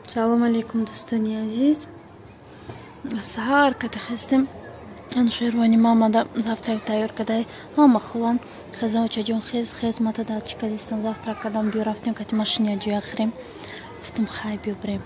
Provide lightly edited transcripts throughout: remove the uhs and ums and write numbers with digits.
Салом алейкум, дӯстони азиз. Саҳар кати хистем аншервани мамада завтрак тайёр кадай ҳама хуван хезаочаҷон хез матада чикадистам завтрак кадам биё рафтем кати машини аҷи ахрем гуфтам хай биё брем.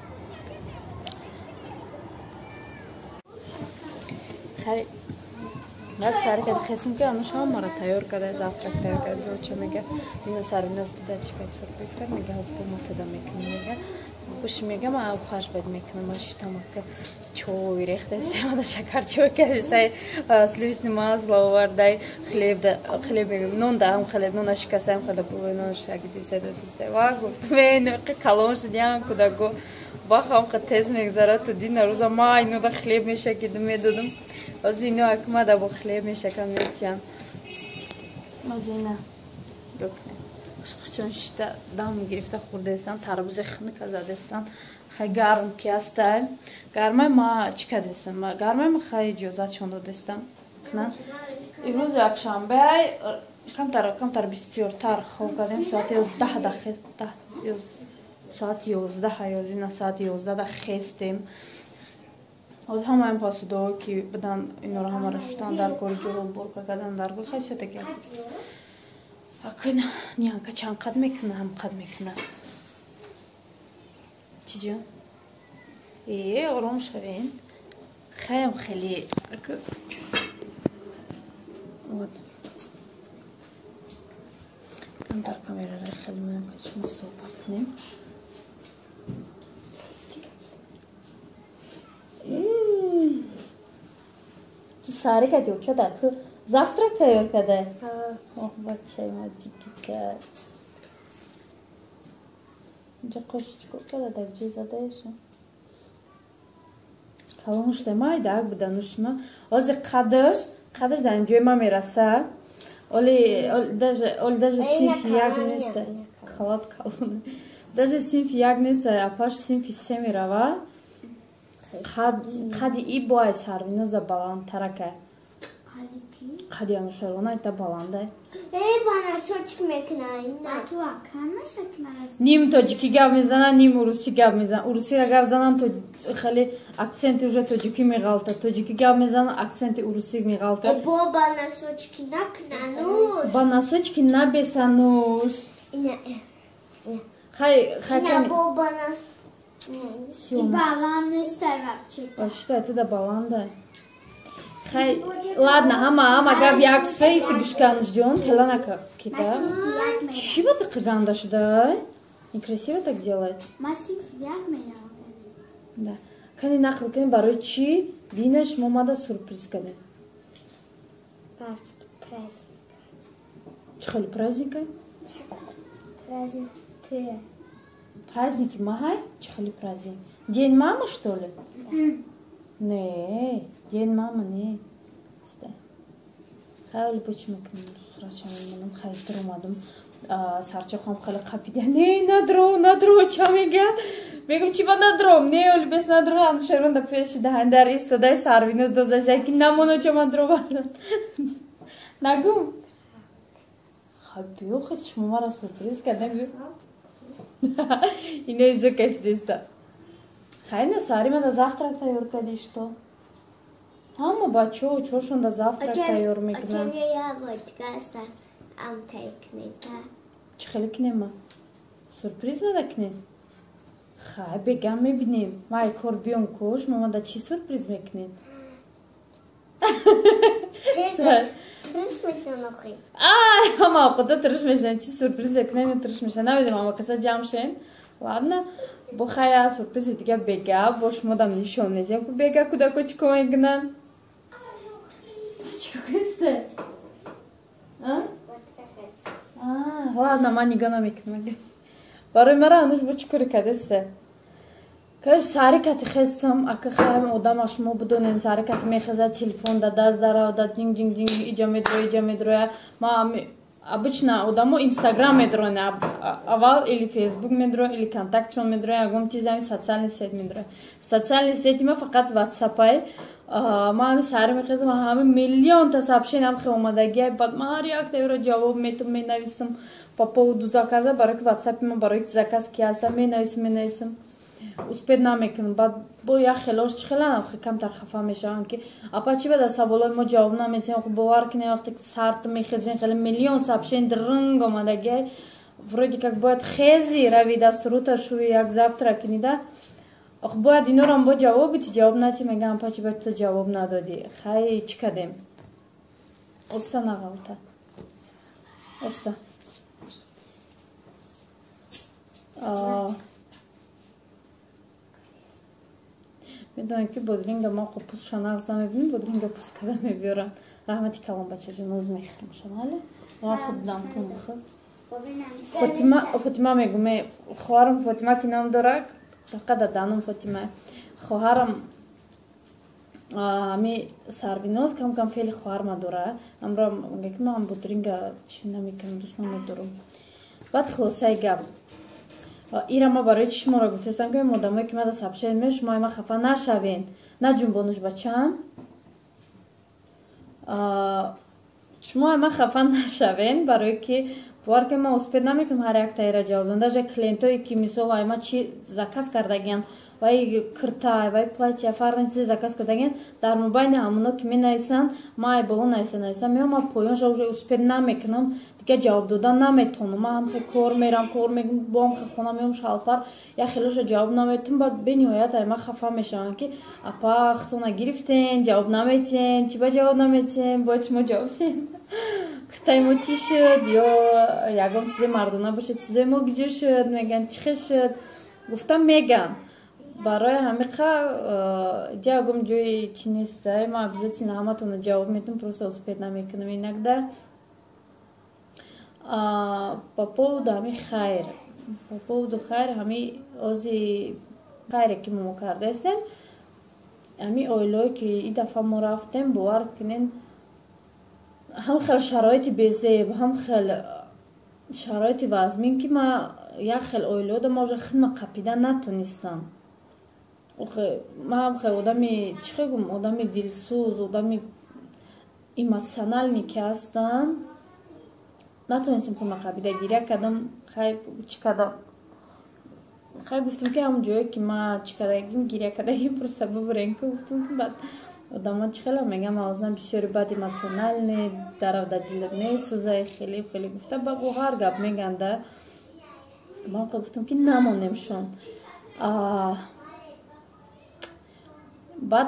хай баъд сари кади хистем ки ануш ҳамаро тайёр кадай завтрак тайёр кадай биё ча мега дина сарвинос дада чикади сюрприз кард мега ҳозир бо матада мекунем мега буш мегам ав хаш бад мекунам ашитам ка чой рехтаси мада шакар чой кадисай сливочное масло овардай хлеб мегам нон дам хлеб нон ашикасаем хлеб нон шагидисай дадисай ва гуфтвен калон шудям кудаго бахам ка тез мегзарад ту дина рӯза ма инуда хлеб мешакидам медодам ҳозир ино акмада бо хлеб мешакам метиям ҳозир ина бикунем хушхучон шита дам гирифта хурдестан тарбузи хника задестан хай гарм ки астай гармай ма чикадестам гармай ма хай иҷозатшон додестам кунан имрӯз якшанбе камтар бисёртар хоб кардем соати 11 соати 11 ё соати 11 хестем ҳозир ҳамаин посудоҳо ки будан иноро ҳамаро шуштан дар кори ҷолобборка кардан дар гӯй хайсиятаки акн ниянка чанд қад мекуна ҳам қад мекуна чиҷон ором шавен хаям хеле камтар камераро хеле меам ка чума суҳбат кунем сари кади чода завтрак тайёр кадай бачаи маҷикика инҷа қошичко кададаг ҷо задаеша калонушда майда ак буданушма ҳозир қадр дар ин ҷои ма мераса оли даже синфи як неста халат калон даже синфи як неста апаш синфи се мерава қади и боай сарвиноза баландтарака қади анушарона ита баландай ним тоҷикӣ гап мезананд ним урусӣ гап мезананд урусиро гап зананд хеле аксенти уже тоҷикӣ меғалтад тоҷикӣ гап мезананд аксенти урусӣ меғалтад ба насочки набесануш что это да баланда ладно ҳама гап як сеиси гӯшкануш ҷон теланака кита чӣ ба тақа ганда шуда некрасиво так делает да кани нақл кунем барои чӣ дина шумо мада сюрприз кадем чӣ хели праздника праздники маҳай чӣ хели праздник день мамы что ли не день мамы не хеле почи мекунем сурача мемонам хай дир омадам сарчахам хеле қапида не надро ча мега мегум чи ба надром не оли бес надро анушерванда пеши даҳандар истодай сарвинос дозасяки намоно ча мадро бардан нагум хай биё хед шумо мара сюрприз кардем биё ино изо кашидеста хайно сари мада завтрак тайёр кади что ҳама бачаҳо чошонда завтрак тайёр мекунанд чӣ хеле кунема сюрприз мада кунем хай бегам мебинем май кор биём куш мамада чӣ сюрприз мекунем ҳама овқато турш мешаванд чӣ сюрприз мекунем турш мешаванд намедонам ама каса ҷамъ шен ладно бо хая сюрпризи дига бега бо шумодам нишон медиҳам ку бега кудако чико мекунанд ладно ман нигоҳ намекунам барои мара ануш бо чӣ кори кардесте каш сари кати хестам ака хаям одама шумо будонем сари кати мехезад телефон да даст даравда динг иҷа медроя ма обычно одамо инстаграм медроянд аввал или фейсбук медроянд или контактшон медроянд ягон чизами социальный сет медроянд социальный сети ма фақат ватсапай ма ҳами сари мехезам ҳами миллионта сообщения ҳам хе омадагиай баъд ма ҳар як таёро ҷавоб менависам по поводу заказа барои ки ватсапи ма барои заказ ки ҳаста менависам успед намекунам, баъд бо як хелош чихелан камтар хафа мешаванд ки апа чи бада саволои мо ҷавоб наметиҳем. Хуб бовар кунед вақте сарт мехезем хеле миллион сабшен дрнг омадаги вроде как бояд хези рави дастурута шуви як завтра кунида бояд инорам бо ҷавоб ити ҷавоб нати мегам апа чи бад ту ҷавоб надодӣ хай чӣ кадем оста нағалта оста медонем ки бодринга мо пусша нағзда мебинем бодринга пус када мебиёрам раҳмати калон бачаҷон оз мехӯрмшанали худдам тумхӯ Фотима мегум хоҳарам Фотима ки нам дорад фақат даданам Фотима хоҳарам ами Сарвиноз кам феъли хоҳарма дорад амро меги ман бодринга чӣ намекунам дӯст намедорам баъд хулосаи гап ира ма барои чи шуморо гуфтастам ки одамое ки мада сабшед ме шумо ма хафа нашавен наҷунбонуш бачам шумо ма хафа нашавен барое ки бовар ки ма успед намекунам ҳар яктаира ҷавоб додам даже клиентое ки мисол ма чи заказ кардагиян вай курта вай платья фардан чизе заказ кардагиян дар мобайни ҳамуно ки менависанд ма ай боло нависам меомам поёнша уже успед намекунам дига ҷавоб додан наметонам ма ҳам хел кор мерам кор мегум бо ҳам хел хона меом шалпар як хелоша ҷавоб наметонам баъд бениҳоят ай ма хафа мешавам ки апа хтона гирифтен ҷавоб наметен чи ба ҷавоб наметен бояд шумо ҷавоб ден куртаи мо чӣ шуд ё ягон чизе мардона бошад чизои мо гиҷо шуд меган чӣ хел шуд гуфтам меган барои ҳамиқа ҷагум ҷои чӣ нестай ма обязательно ҳаматона ҷавоб медам просто успед намекунам инакда по поводу ҳами хайр по поводу хайр ҳами ози хайре ки мо кардаистем ҳами оилаое ки ин дафъа мо рафтем бовар кунен ҳам хел шароити безеб ҳам хел шароити вазмин ки ма як хел оилаода ма уже хидма қапида натонистам ма ҳам хел одами чӣ хел гум одами дилсӯз одами эмоционални ки ҳастам натонистам хидма қапида гиря кардам хай чӣ кардам хай гуфтам ки ҳамун ҷое ки ма чӣ кардагим гиря кардагим просто бубурем ки гуфтам ки баъд одамо чӣ хела мегам озна бисёри бад эмоционалне даравда дилат месӯзай хеле хеле гуфта ба бо ҳар гап меганда ман гуфтам ки намонемшон баъд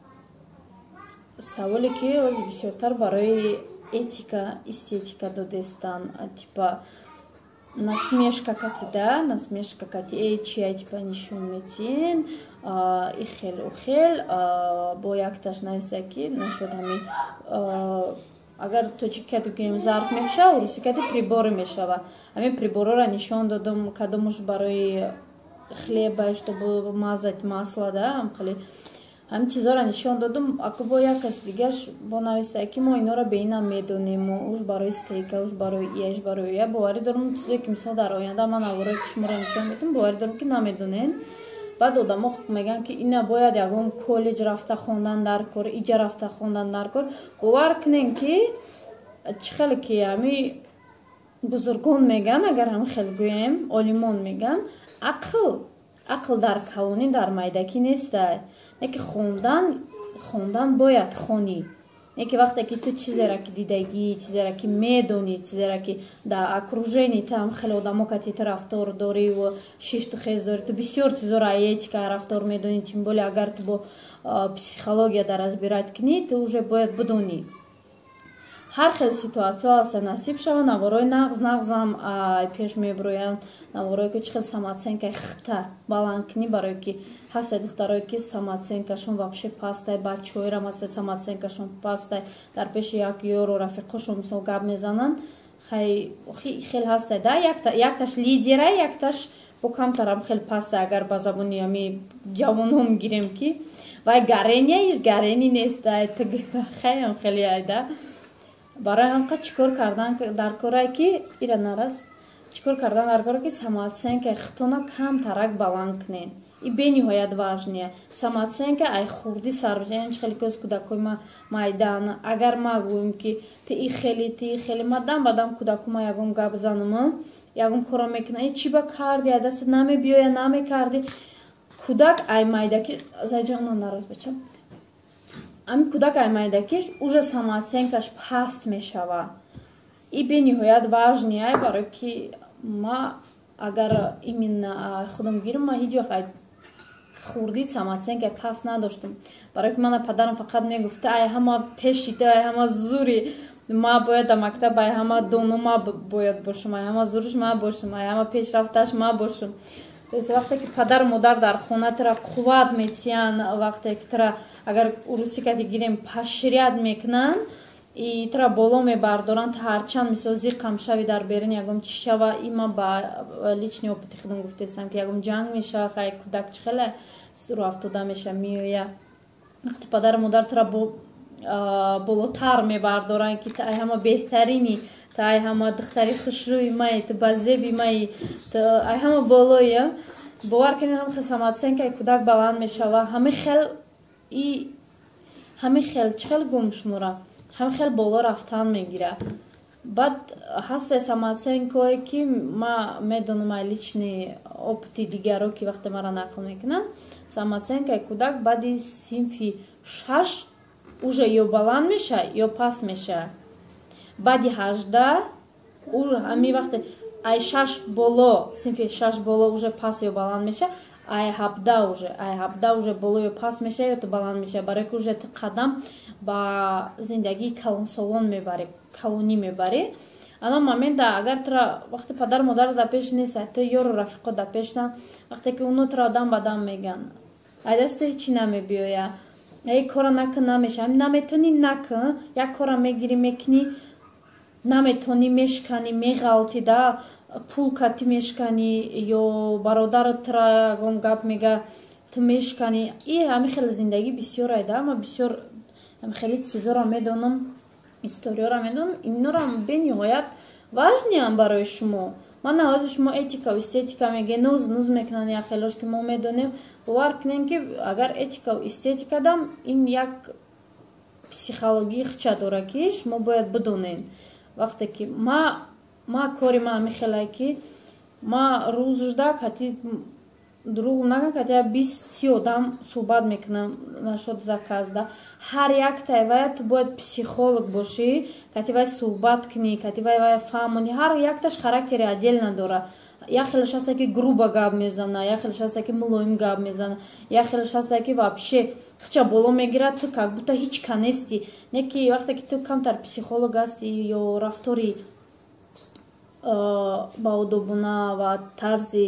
саволе ки ози бисёртар барои этика эстетика додестан типа насмешка катида насмешка кати чи ай типа нишон метиен и хел у хел бо якташ нависта ки нашуд ҳами агар тоҷикати гӯем зарф мешава русикати приборы мешава ҳамин приборора нишон додам кадомуш барои хлеба чтобы мазать масло да ҳамин чизора нишон додам ака бо як каси дигаш бо нависта ки мо инора бе ина медонем уш барои стейка уш барои ияш барои я боварӣ дорам чизе ки мисол дар оянда ман аввалое ки шуморо нишон медам боварӣ дорам ки намедонен баъд одамо мегӯянд ки ина бояд ягон коллеҷ рафта хондан дар кор иҷа рафта хондан дар кор бовар кунен ки чӣ хеле ки ҳами бузургон меган агар ҳами хел гӯем олимон меган ақл дар калонӣ дар майдакӣ нестай не ки хондан бояд хонӣ не ки вақте ки ту чизеро ки дидагӣ чизеро ки медонӣ чизеро ки дар окружении ту ҳам хеле одамо ка ти рафтор дориву шишту хез дорӣ ту бисёр чизоро этика рафтор медонӣ тим боле агар ту бо психологияда разбират кунӣ ту уже бояд бидонӣ ҳар хел ситуатсия аста насиб шава наворои нағзам пеш мебироянд наворое ки чӣ хел самооценкаи хита баланд кунӣ барое ки ҳастаи духтарое ки самооценкашон вообще пастай бачаҳоерам ҳастай самооценкашон пастай дар пеши як ёру рафиқошон мисол гап мезананд хел ҳастай да якташ лидера якташ бо камтарам хел пастай агар ба забони ами ҷавонон гирем ки вай гарени нестай хаям хеле айда барои ҳамқа чикор кардан дар кора ки ира нарас чикор кардан дар кора ки самооценкаи хитона камтарак баланд кунен и бениҳоят важния самооценка ай хурди сарбиҷаям чӣ хеле коз кӯдакои майдан агар ма гӯем ки ти и хеле ма дам ба дам кӯдакома ягон гап занам ягон кора мекунам чӣ ба карди ай дастат намебиёя намекарди кӯдак аймайдаки заҷона нараз бача ами кӯдак аймайдаки уже самооценкаш паст мешавад. И бениҳоят важное, барои ки ма агар именно худам гирам, ма ҳеҷ вақт хурди самооценка паст надоштам. Барои ки мана падарам фақат мегуфта ай ҳама пеши ту, ай ҳама зури, ма бояд дар мактаб ай ҳама доно ма бояд бошам, ай ҳама зуриш ма бошам, ай ҳама пешрафташ ма бошам. То есть вақте ки падару модар дар хона тира қувват метиҳанд, вақте ки тира агар урусикати гирем пашрият мекунанд и тира боло мебардоранд, ҳарчанд мисол зиқам шави дар берун ягон чӣ шава, и ман ба лични опити худам гуфтаистам ки ягон ҷанг мешава, хай кӯдак чӣ хеле рӯафтода меша меоя. Вақти падару модар тира болотар мебардоранд ки ай ҳама беҳтарини, ай ҳама духтари хушрӯи маи, ту базеби маи, ай ҳама болоя. Бовар кунед ҳам хел самооценкаи кӯдак баланд мешава, ҳама хел чӣ хел гум шумора, ҳама хел боло рафтан мегира. Баъд ҳаста самооценкое ки ма медонам ай лични опити дигаро ки вақте мара нақл мекунанд, самооценкаи кӯдак баъди синфи 6 уже ё баланд меша ё паст меша. Баъди 18 ҳами вақте ай 6 боло, синфи 6 боло уже паст ё баланд меша, ай 17 уже боло ё паст меша ё ту баланд меша, барои ки уже ту қадам ба зиндагии калонсолон мебарӣ, калонӣ мебарӣ. Ана момента агар тира вақти падару модар дар пеш нест, ту ёру рафиқо дар пештан, вақте ки уно тира дам ба дам меган, айдаст ту ҳечӣ намебиёя, ай кора накун намеша, наметонӣ накун, як кора мегирӣ мекунӣ, наметонӣ мешканӣ, меғалтӣ, да пул катӣ мешканӣ, ё бародарат тира ягон гап мега ту мешканӣ. И ҳами хеле зиндагӣ бисёр айда, ма бисёр ҳами хеле чизора медонам, историёра медонам, иннора бениҳоят важниянд барои шумо. Ман наҳози шумо этика ва эстетика меге нуз мекунанд як хелош ки мо медонем. Бовар кунем ки агар этика ва эстетика дам ин як психологии хича дора ки шумо бояд бидонед. Вақте ки ма кори ма ҳами хеле ки ма рӯзжда кати дурӯғ накун, кати 20-30 одам суҳбат мекунам нашод заказда. Ҳар яктаи ту бояд психолог бошӣ, кати вай суҳбат кунӣ, кати вай фаҳмонӣ. Ҳар якташ характери отдельно дора. Як хелаш ҳаста ки грубо гап мезана, як хелаш ҳаста ки мулоим гап мезана, як хелаш ҳаста ки вообще хича боло мегирад, ту как будто ҳичка нести. Не ки вақте ки ту камтар психолог ҳасти ё рафтори баодобона ва тарзи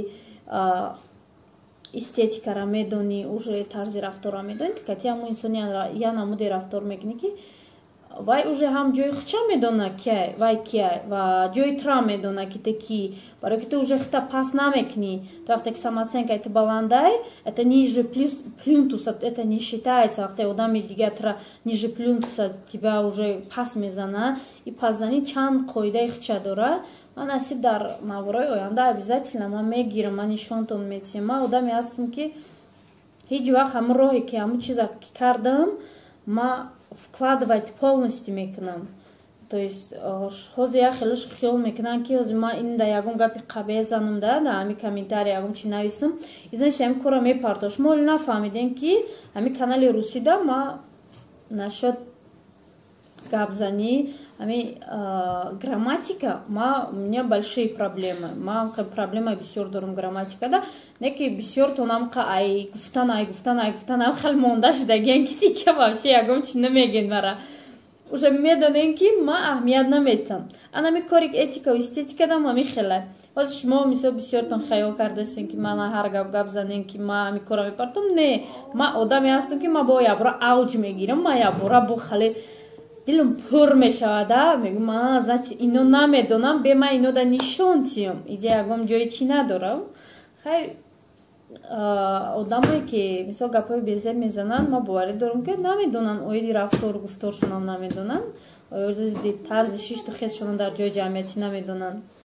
эстетикара медонӣ, уже тарзи рафтора медонӣ, кати ҳамо инсони я намуди рафтор мекунӣ ки вай уже ҳам ҷои хича медона вай кия ва ҷои тра медона ки ту ки, барои ки ту уже хита пас намекунӣ. То вақте ки самооценкаи ту баландай, это ниже плинтуса, это не считается. Вақте одами дигар тра ниже плинтуса тебя уже пас мезана, и пасзанӣ чанд қоидаи хича дора. Ман насиб дар навораи оянда обязательно ман мегирам, ман нишонтон медиҳам. Ман одаме ҳастам ки ҳеҷ вақт ҳамн роҳе ки ҳамн чиза ки кардам ма вкладывать полностью мекунам. То есть ҳозир як хелаш хиёл мекунам ки ҳозир ман ин да ягон гапи қабеҳ занам да ҳами комментарий ягон чи нависам, изаниш ҳами кора мепардош. Мо нафаҳмидем ки ҳами канали русида ма нашод гапзанӣ, ҳами грамматика, у меня большие проблемы. Ма проблема бисёр дорам грамматикада. Не ки бисёр тонам ка ай гуфтан хеле монда шудагиам ки дика вообще ягон чи намегем мара. Уже медонем ки ма аҳамият наметам. Анами кори этика ва эстетикада ҳами хеле. Ҳозир шумо мисол бисёртон хаёл кардастин ки ман ҳар гап занем ки ма ҳами кора мепартам. Не, ма одаме ҳастам ки ма бо ябора авҷ мегирам, ма ябора бо хеле дилам пур мешавада, мегум значит ино намедонам, бе ман ино да нишон тиём, иҷа ягон ҷои чӣ надорам. Хай одамое ки мисол гапҳои безеб мезананд, ма боварӣ дорам ки намедонанд оиди рафтору гуфторшонам намедонанд, тарзи шишту хезшонам дар ҷои ҷамъиятӣ намедонанд.